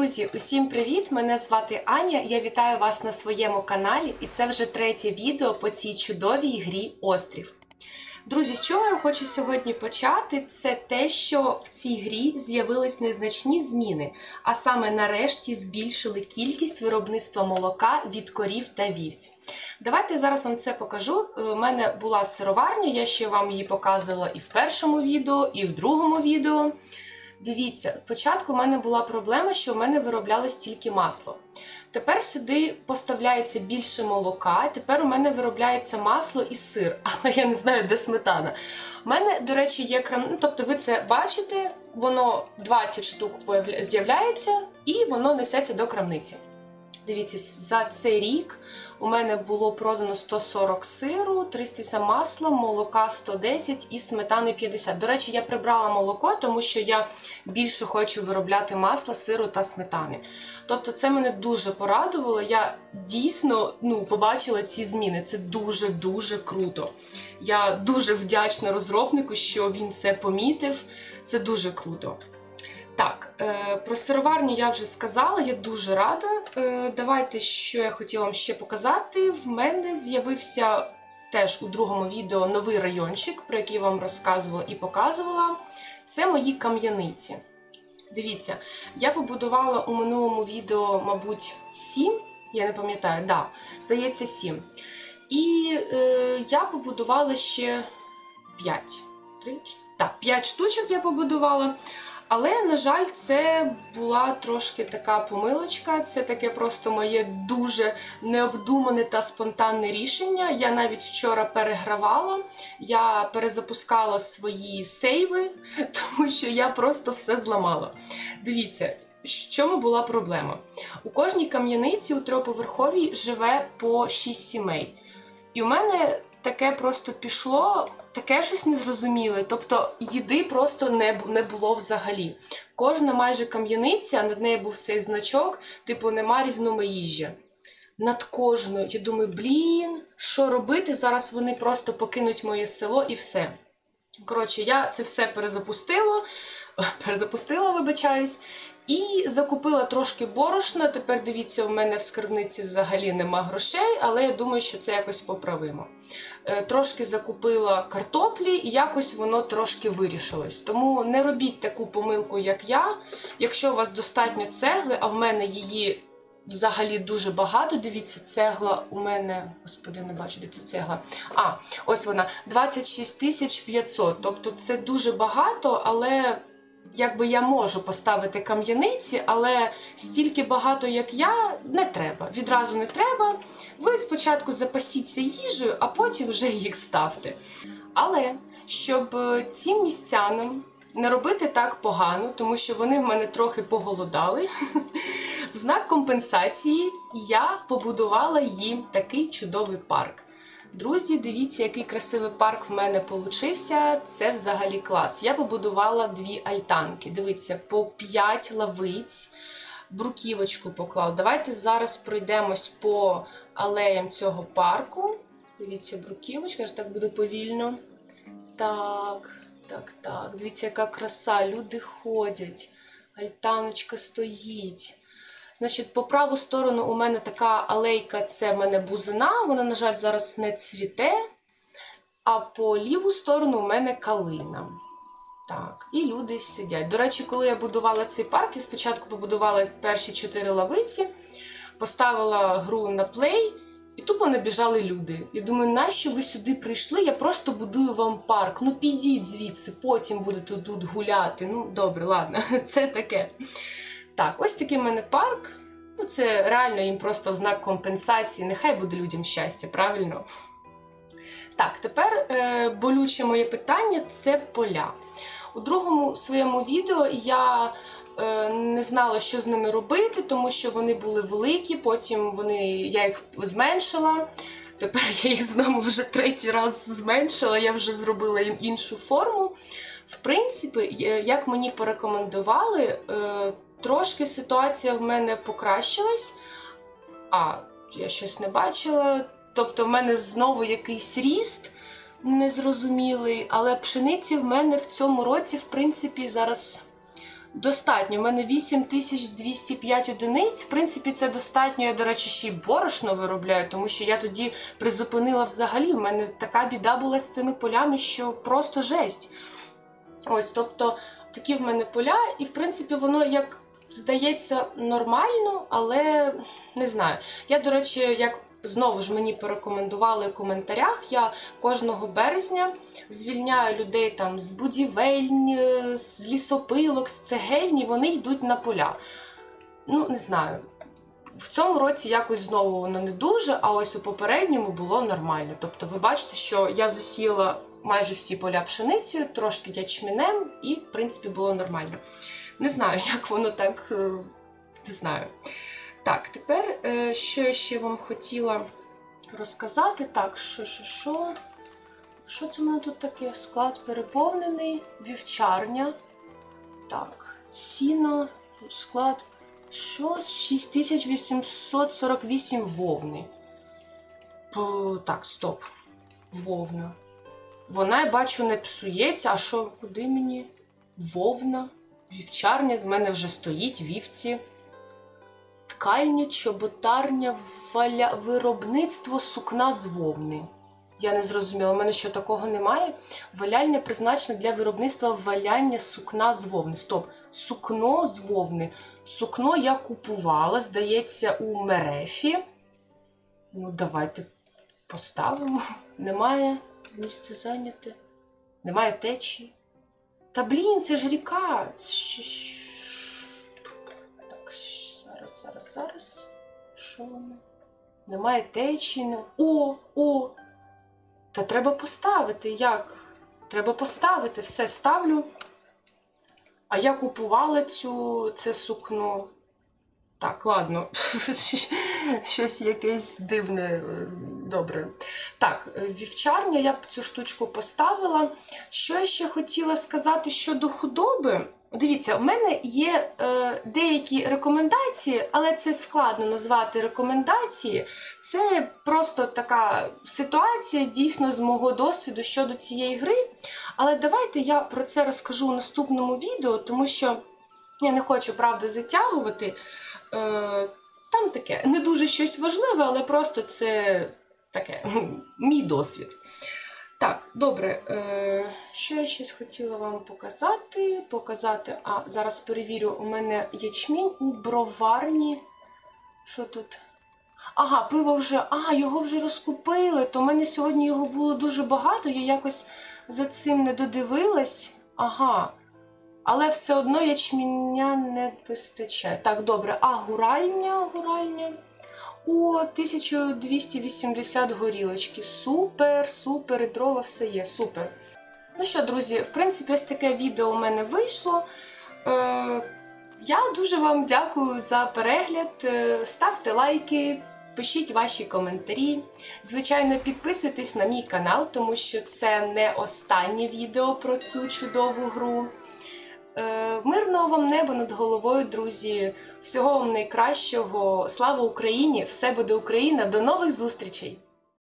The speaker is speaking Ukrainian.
Друзі, усім привіт! Мене звати Аня, я вітаю вас на своєму каналі, і це вже третє відео по цій чудовій грі «Острів». Друзі, з чого я хочу сьогодні почати, це те, що в цій грі з'явились незначні зміни, а саме нарешті збільшили кількість виробництва молока від корів та вівць. Давайте я зараз вам це покажу. У мене була сироварня, я ще вам її показувала і в першому відео, і в другому відео. Дивіться, спочатку в мене була проблема, що в мене вироблялось тільки масло. Тепер сюди поставляється більше молока, тепер у мене виробляється масло і сир, але я не знаю, де сметана. У мене, до речі, є тобто ви це бачите, воно 20 штук з'являється і воно несеться до крамниці. Дивіться, за цей рік у мене було продано 140 сиру, 300 масла, молока 110 і сметани 50. До речі, я прибрала молоко, тому що я більше хочу виробляти масла, сиру та сметани. Тобто це мене дуже порадувало, я дійсно побачила ці зміни, це дуже-дуже круто. Я дуже вдячна розробнику, що він це помітив, це дуже круто. Так, про сироварню я вже сказала, я дуже рада. Давайте, що я хотіла вам ще показати. В мене з'явився теж у другому відео новий райончик, про який я вам розказувала і показувала. Це мої кам'яниці. Дивіться, я побудувала у минулому відео, мабуть, 7, я не пам'ятаю, да, здається 7. І я побудувала ще 5. 5 штучок я побудувала. Але, на жаль, це була трошки така помилочка, це таке просто моє дуже необдумане та спонтанне рішення. Я навіть вчора перегравала, я перезапускала свої сейви, тому що я просто все зламала. Дивіться, в чому була проблема. У кожній кам'яниці у трьохповерховій живе по 6 сімей. І у мене таке просто пішло, таке щось незрозуміле, тобто їди просто не було взагалі. Кожна майже кам'яниця, над нею був цей значок, типу нема різномаїжжя. Над кожною, я думаю, що робити, зараз вони просто покинуть моє село і все. Коротше, я це все перезапустила, вибачаюсь, і закупила трошки борошна. Тепер, дивіться, у мене в скарбниці взагалі нема грошей, але я думаю, що це якось поправимо. Трошки закупила картоплі і якось воно трошки вирішилось. Тому не робіть таку помилку, як я. Якщо у вас достатньо цегли, а в мене її взагалі дуже багато. Дивіться, цегла у мене, господи, не бачу, де ця цегла. Ось вона, 26 500. Тобто це дуже багато, але якби я можу поставити кам'яниці, але стільки багато, як я, не треба. Відразу не треба. Ви спочатку запасіться їжею, а потім вже їх ставте. Але, щоб цим містянам не робити так погано, тому що вони в мене трохи поголодали, в знак компенсації я побудувала їм такий чудовий парк. Друзі, дивіться, який красивий парк в мене получився. Це взагалі клас. Я побудувала 2 альтанки. Дивіться, по 5 лавиць, бруківочку поклала. Давайте зараз пройдемось по алеям цього парку. Дивіться, бруківочка, я ж так буду повільно. Так. Дивіться, яка краса. Люди ходять. Альтаночка стоїть. Значить, по праву сторону у мене така алейка, це в мене бузина, вона, на жаль, зараз не цвіте. А по ліву сторону у мене калина. Так, і люди сидять. До речі, коли я будувала цей парк, я спочатку побудувала перші 4 лавиці, поставила гру на плей, і тупо набіжали люди. Я думаю, нащо ви сюди прийшли? Я просто будую вам парк. Підіть звідси, потім будете тут гуляти. Добре, ладно, це таке. Так, ось такий в мене парк. Це реально їм просто в знак компенсації. Нехай буде людям щастя, правильно? Так, тепер болюче моє питання – це поля. У другому своєму відео я не знала, що з ними робити, тому що вони були великі, потім я їх зменшила. Тепер я їх знову вже 3-й раз зменшила, я вже зробила їм іншу форму. В принципі, як мені порекомендували, трошки ситуація в мене покращилась. Я щось не бачила. Тобто в мене знову якийсь ріст незрозумілий, але пшениці в мене в цьому році, в принципі, зараз достатньо. У мене 8205 одиниць. В принципі, це достатньо. Я, до речі, ще й борошно виробляю, тому що я тоді призупинила взагалі. У мене така біда була з цими полями, що просто жесть. Ось, тобто, такі в мене поля, і, в принципі, воно, як здається, нормально, але не знаю. Я, до речі, як знову ж мені порекомендували в коментарях, я кожного березня звільняю людей там з будівельні, з лісопилок, з цегельні, вони йдуть на поля. Ну, не знаю. В цьому році якось знову воно не дуже, а ось у попередньому було нормально. Тобто ви бачите, що я засіяла майже всі поля пшеницею, трошки ячменем, і, в принципі, було нормально. Не знаю, як воно так, не знаю. Так, тепер, що я ще вам хотіла розказати. Так, що це в мене тут таке? Склад переповнений, вівчарня. Так, сіно, склад, що? 6848 вовни. Так, стоп. Вовна. Вона, я бачу, не псується. А що, куди мені? Вовна, вівчарня, в мене вже стоїть вівці. Ткальня, чоботарня, виробництво сукна з вовни. Я не зрозуміла, у мене що, такого немає? Валяльня призначена для виробництва валяння сукна з вовни. Стоп, сукно з вовни. Сукно я купувала, здається, у Мерефі. Ну, давайте поставимо. Немає місця зайняте. Немає течії. Та, блін, це ж ріка. Так, зараз. Що воно? Немає течії. О! Та треба поставити. Як? Треба поставити. Все, ставлю. А я купувала це сукно. Так, ладно. Щось якесь дивне. Добре. Так, вівчарня, я б цю штучку поставила. Що я ще хотіла сказати щодо худоби? Дивіться, у мене є деякі рекомендації, але це складно назвати рекомендації. Це просто така ситуація, дійсно, з мого досвіду щодо цієї гри. Але давайте я про це розкажу у наступному відео, тому що я не хочу, правда, затягувати. Там таке, не дуже щось важливе, але просто це таке, мій досвід. Так, добре, що я ще хотіла вам показати, зараз перевірю, у мене ячмінь у броварні. Що тут? Ага, пиво вже, його вже розкупили, то в мене сьогодні його було дуже багато, я якось за цим не додивилась. Ага, але все одно ячменя не вистачає. Так, добре, гуральня. О, 1280 горілочки. Супер, і дрова все є, супер. Ну що, друзі, в принципі, ось таке відео у мене вийшло. Я дуже вам дякую за перегляд. Ставте лайки, пишіть ваші коментарі. Звичайно, підписуйтесь на мій канал, тому що це не останнє відео про цю чудову гру. Мирного вам неба над головою, друзі. Всього вам найкращого. Слава Україні! Все буде Україна! До нових зустрічей!